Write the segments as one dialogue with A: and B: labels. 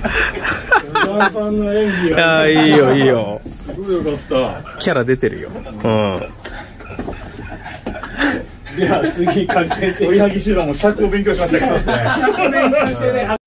A: 小川さんの演技が。
B: ああ、いいよいいよ。
A: すごいよかった。
B: キャラ出てるよ。うん。
A: じゃあ次、梶先生。追いはぎ指導も尺を勉強しましたけどね。尺を勉強してね。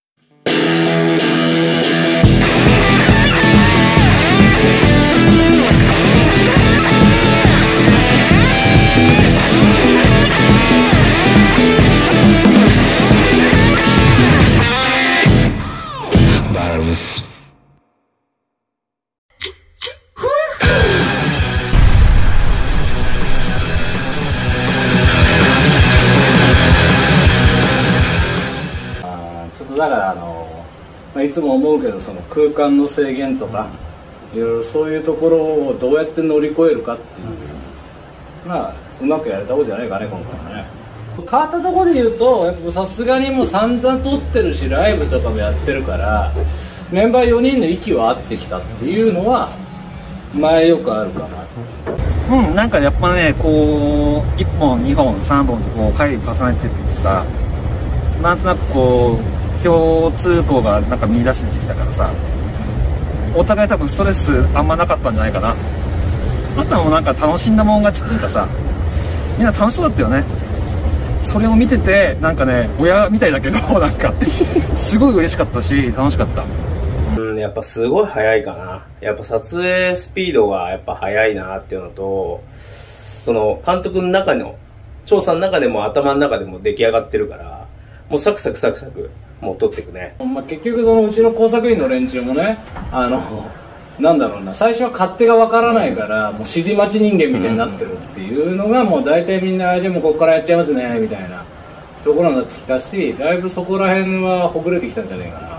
A: だからいつも思うけど、その空間の制限とかいろいろそういうところをどうやって乗り越えるかっていう、まあうまくやれた方じゃないかね今回はね。変わったところで言うと、やっぱさすがにもう散々撮ってるしライブとかもやってるから、メンバー4人の息は合ってきたっていうのは前よくあるかな。
C: なんかやっぱね、こう1本2本3本とこう回重ねてってさ、なんとなくこう共通項がなんか見出してきたからさ、お互い多分ストレスあんまなかったんじゃないかな。あとはもうなんか楽しんだもん勝ちっていうかさ、みんな楽しそうだったよね。それを見ててなんかね、親みたいだけどなんかすごい嬉しかったし楽しかった。
B: やっぱすごい早いかな。やっぱ撮影スピードがやっぱ早いなっていうのと、その監督の中の張さんの中でも頭の中でも出来上がってるから、もうサクサクサクサクもう撮っていくね。
D: まあ、結局そのうちの工作員の連中もね、なんだろうな、最初は勝手がわからないからもう指示待ち人間みたいになってるっていうのが、もう大体みんなじゃあもうここからやっちゃいますねみたいなところになってきたし、だいぶそこら辺はほぐれてきたんじゃないかな。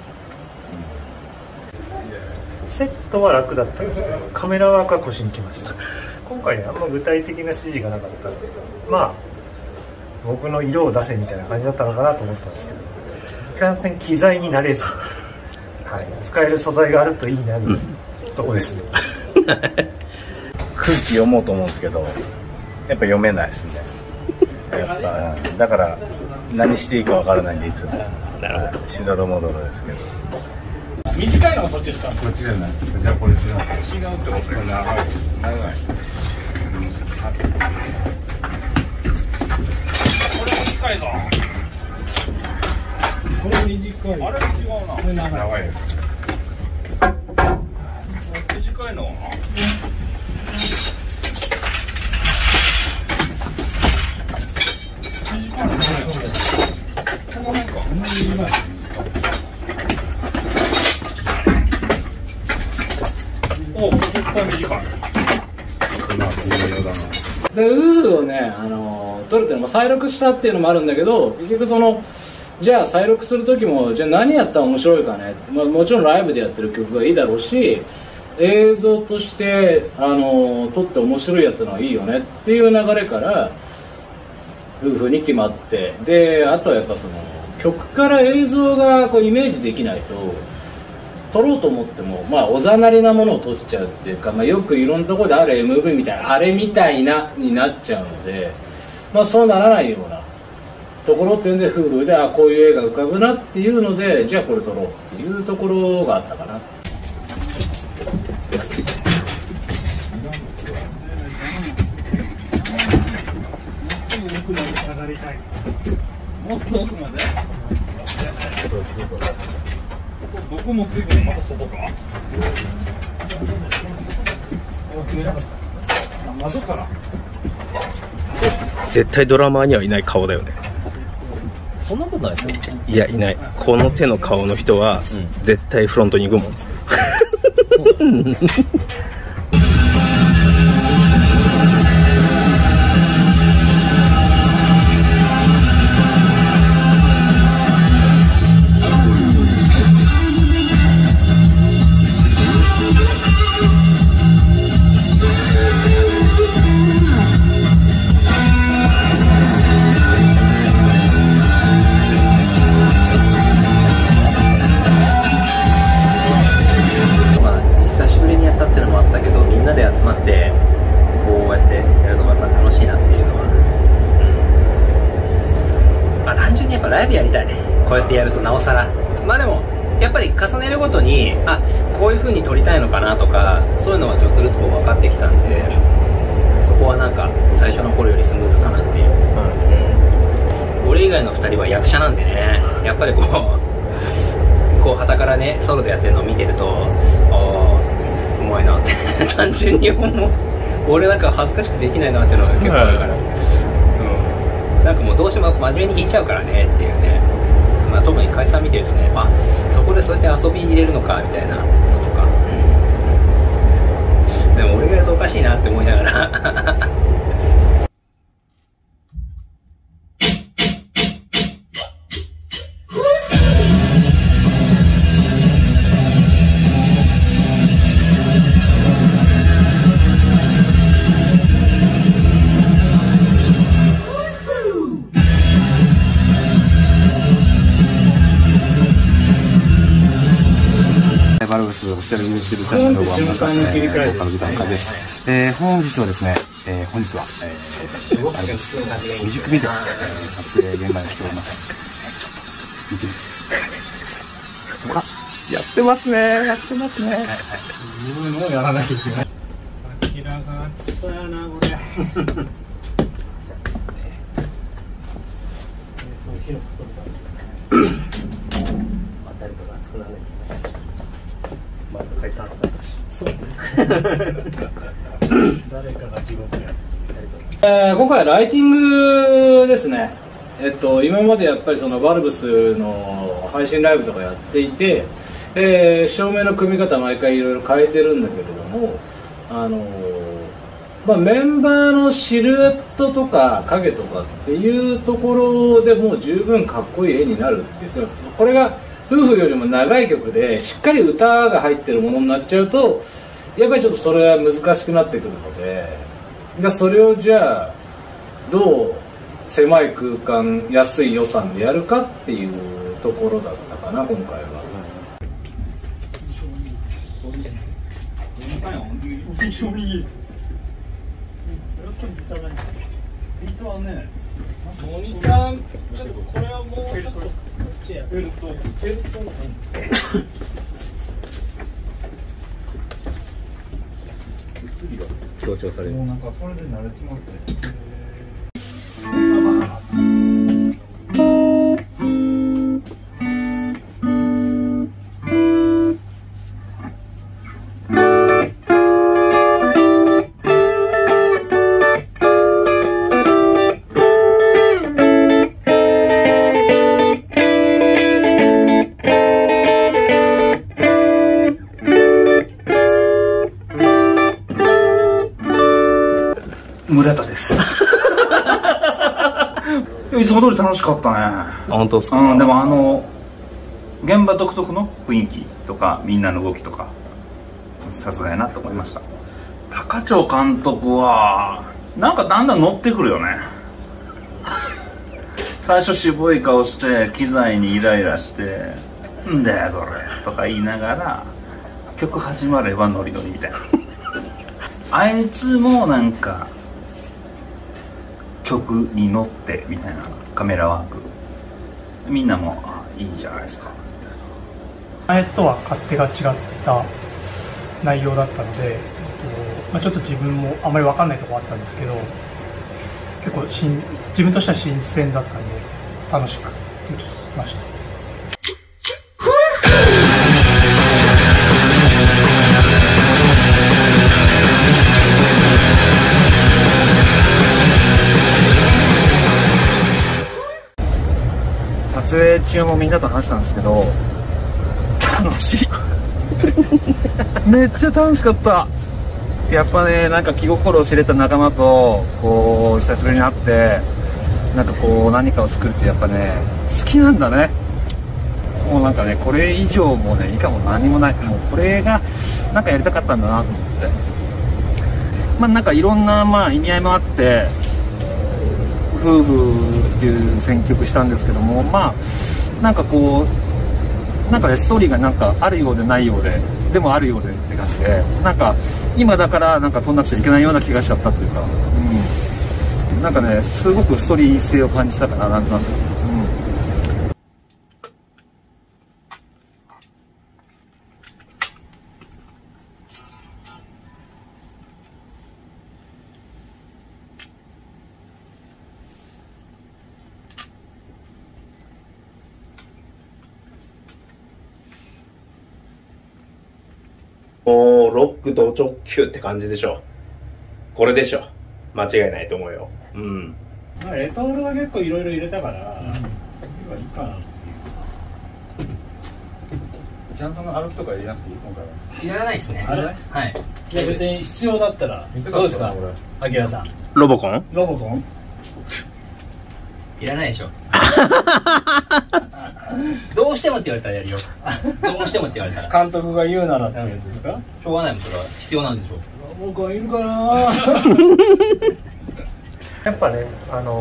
E: セットは楽だったんですけど、カメラワークは腰にきました。今回ね、あんま具体的な指示がなかったので、まあ僕の色を出せみたいな感じだったのかなと思ったんですけど、いかんせん機材になれず、はい、使える素材があるといいなみたいなとこですね。
F: 空気読もうと思うんですけど、やっぱ読めないですね。やっぱだから何していいかわからないんで、いつもしどろもどろですけど。
A: 短いのはそっちですか？
F: こっちじゃない。じゃあこれ違う。
A: 違うってことは長い。長い。これ短いぞ。これ短い。あれ違うな。これ長いです。短いのはな。短いのこの辺か。お、ここ短い。
D: でウーをね、撮るっていうのも再録したっていうのもあるんだけど、結局そのじゃあ再録する時もじゃあ何やったら面白いかね、まあ、もちろんライブでやってる曲がいいだろうし、映像として撮って面白いやつのはいいよねっていう流れから夫婦に決まって、であとはやっぱその曲から映像がこうイメージできないと撮ろうと思っても、まあおざなりなものを撮っちゃうっていうか、まあ、よくいろんなところである MV みたいなあれみたいなになっちゃうので、まあそうならないようなところっていうんで Hulu でこういう絵が浮かぶなっていうので、じゃあこれ撮ろうっていうところがあったかな。もっと奥まで
A: どこもついてるのまた外か。窓から。
B: 絶対ドラマーにはいない顔だよね。
C: そんなことないでしょ。
B: いや、いない。この手の顔の人は絶対フロントに行くもん。
C: ライブやりたい。こうやってやるとなおさら。まあでも
B: やっぱり重ねるごとにこういう風に撮りたいのかなとか、そういうのはちょっとずつこう分かってきたんで、そこはなんか最初の頃よりスムーズかなっていう、俺以外の2人は役者なんでね、やっぱりこう傍からねソロでやってるのを見てると、うまいなって単純に思う。俺なんか恥ずかしくできないなっていうのが結構あるから、なんかもうどうしても真面目に弾いちゃうからねっていうね。特に解散見てるとね、そこでそうやって遊び入れるのかみたいなのとか、でも俺がやるとおかしいなって思いながら
G: バルブスオフィシャル YouTube チャンネルをご覧の皆さん、ボーカルギターのカズです。本日はですね、バルブスミュージックビデオ、撮影現場に来ております。ちょっと見てみてください。やってますね、やってますね。
E: 自分もやらないといけない。
A: 明らか暑さやなこれ。
E: 解散したし、そう誰かが地獄や。
A: 今回はライティングですね。今までやっぱりそのバルブスの配信ライブとかやっていて、照明の組み方毎回いろいろ変えてるんだけれども、メンバーのシルエットとか影とかっていうところでもう十分かっこいい絵になるって言って、これが夫婦よりも長い曲でしっかり歌が入ってるものになっちゃうと、やっぱりちょっとそれは難しくなってくるので、それをじゃあどう狭い空間安い予算でやるかっていうところだったかな今回は。モニターちょっとこれはもうちょっと
B: 強調される。
E: もうなんかそれで慣れちまって。
G: 無駄です。いつも通り楽しかったね。
B: 本当ですか？
G: でも現場独特の雰囲気とかみんなの動きとかさすがやなと思いました。高町監督はなんかだんだん乗ってくるよね。最初渋い顔して機材にイライラして「んだよこれ」とか言いながら曲始まればノリノリみたいな。あいつもなんか曲に乗ってみたいなカメラワーク、みんなもいいじゃないですか。
H: 前とは勝手が違った内容だったので、ちょっと自分もあまり分かんないところあったんですけど、結構自分としては新鮮だったんで楽しくできました。
C: 撮影中もみんなと話したんですけど、楽しい。めっちゃ楽しかった。やっぱね、なんか気心を知れた仲間とこう久しぶりに会って、なんかこう何かを作るってやっぱね好きなんだね。もうなんかね、これ以上もね以下も何もない、もうこれがなんかやりたかったんだなと思って、なんかいろんな意味合いもあって夫婦っていう選曲したんですけども、なんかこうなんかねストーリーがなんかあるようでないようで、でもあるようでって感じで、なんか今だからなんか撮んなくちゃいけないような気がしちゃったというか、なんかねすごくストーリー性を感じたかな、なんとなく。
B: もうロックと直球って感じでしょ。これでしょ。間違いないと思うよ。うん。
D: まあレトルは結構いろいろ入れたから、次はいいかなっていう。
G: ジャンさんの歩きとか入れなくていい今回は。
I: いらないですね。
D: あれ
I: はい。
D: いや別に必要だったらどうですか、アキラさん。
B: ロボコン？
D: ロボコン？
I: いらないでしょ。どうしてもって言われたらやるよ。どうしてもって言われたら。
D: 監督が言うならってやつですか？
I: しょうがないもん、それは必要なんでしょう。
D: ロボコンいるかな。
E: やっぱね、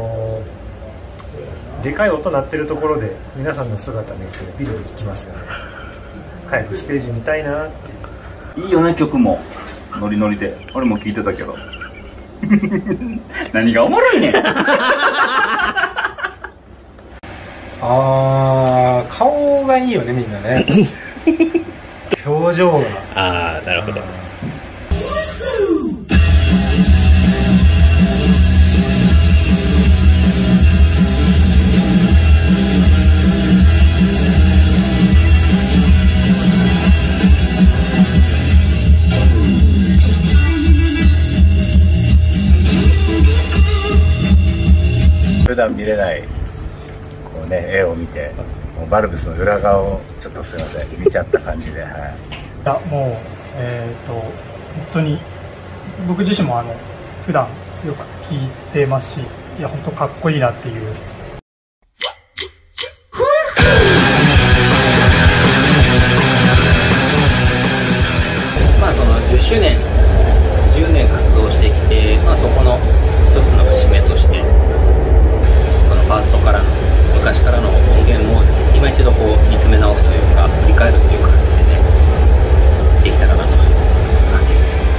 E: でかい音鳴ってるところで皆さんの姿見てビリビリきますよね。早くステージ見たいなっていう。
F: いいよね、曲もノリノリで。俺も聞いてたけど何がおもろいねん
E: 顔がいいよね、みんなね表情が。
B: ああ、なるほど。
F: 普段見れないこうね絵を見て、もうバルブスの裏側をちょっとすいません見ちゃった感じで、はい。
H: もう本当に僕自身も普段よく聞いてますし、いや本当かっこいいなっていう。
I: まあその10周年10年活動してきて、まあそこの一つの節目として、このファーストからの昔からの音源も今一度こう見つめ直すというか振り返るという感じでね、できたらなという感じ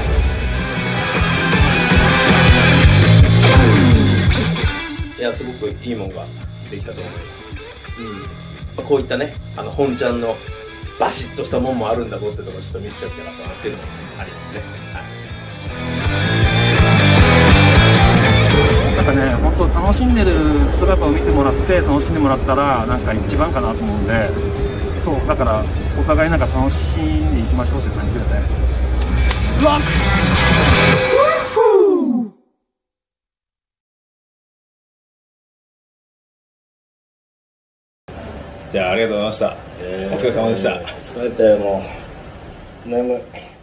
I: です。
B: いや、すごくいいもんができたと思います。うん。こういったね、本ちゃんのバシッとしたもんもあるんだぞってところをちょっと見つけてなかったなっていうのもありますね。はい。
C: なんかね、本当楽しんでる姿を見てもらって楽しんでもらったらなんか一番かなと思うんで、そうだからお互いなんか楽しんでいきましょうって感じだよね。
B: じゃあ、ありがとうございました。お疲れ様でした。
A: 疲れたよ、もう眠い。